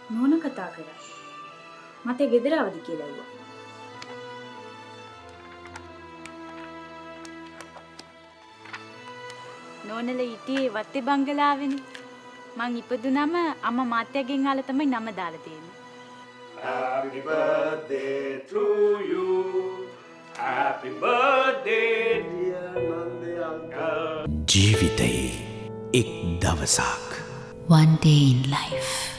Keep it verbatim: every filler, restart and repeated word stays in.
නෝන කතා කරා. මට ගෙදර අවදි කියලා ඇහුවා. නෝනල හිටියේ වත්තේ බංගලාවේනේ. මං ඉපදුනම අම්මා මාත්‍යාගෙන් අහලා තමයි නම දාලා තියෙන්නේ. Happy birthday to you. Happy birthday dear Nandi uncle. ජීවිතයේ එක් දවසක්. One day in life.